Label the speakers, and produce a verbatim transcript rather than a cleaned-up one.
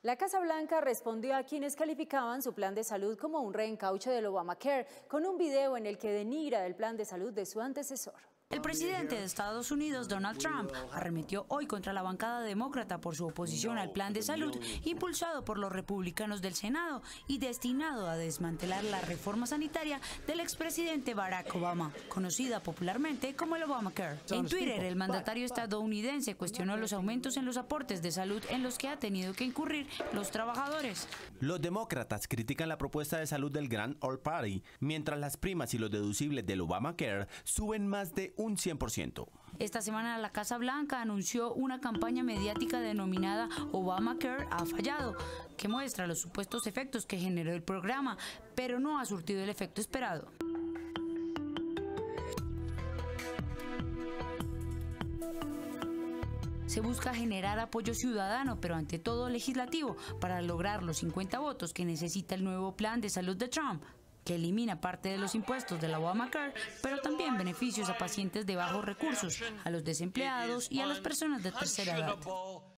Speaker 1: La Casa Blanca respondió a quienes calificaban su plan de salud como un reencauche del Obamacare, con un video en el que denigra el plan de salud de su antecesor.
Speaker 2: El presidente de Estados Unidos, Donald Trump, arremetió hoy contra la bancada demócrata por su oposición al plan de salud impulsado por los republicanos del Senado y destinado a desmantelar la reforma sanitaria del expresidente Barack Obama, conocida popularmente como el Obamacare. En Twitter, el mandatario estadounidense cuestionó los aumentos en los aportes de salud en los que ha tenido que incurrir los trabajadores.
Speaker 3: Los demócratas critican la propuesta de salud del Grand Old Party, mientras las primas y los deducibles del Obamacare suben más de un cien por ciento.
Speaker 2: Esta semana la Casa Blanca anunció una campaña mediática denominada Obamacare ha fallado, que muestra los supuestos efectos que generó el programa, pero no ha surtido el efecto esperado. Se busca generar apoyo ciudadano, pero ante todo legislativo, para lograr los cincuenta votos que necesita el nuevo plan de salud de Trump, que elimina parte de los impuestos de la Obamacare, pero también beneficios a pacientes de bajos recursos, a los desempleados y a las personas de tercera edad.